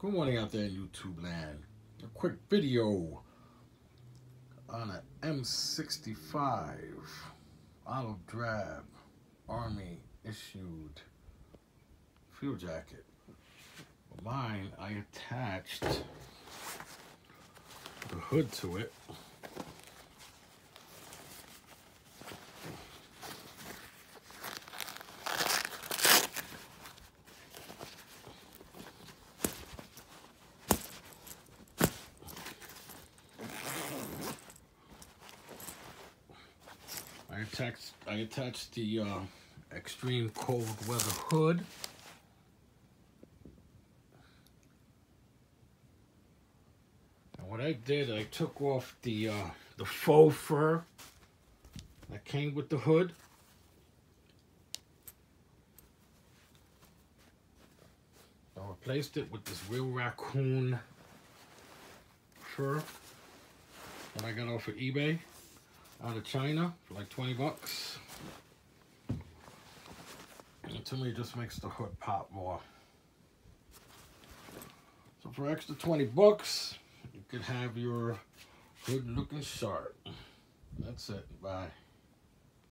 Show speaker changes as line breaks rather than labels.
Good morning out there in YouTube land. A quick video on an M65 olive drab Army issued field jacket. For mine, I attached the hood to it. I attached the extreme cold weather hood. And what I did, I took off the faux fur that came with the hood. I replaced it with this real raccoon fur that I got off of eBay out of China for like 20 bucks. And to me, it just makes the hood pop more. So for extra 20 bucks, you could have your hood looking sharp. That's it. Bye.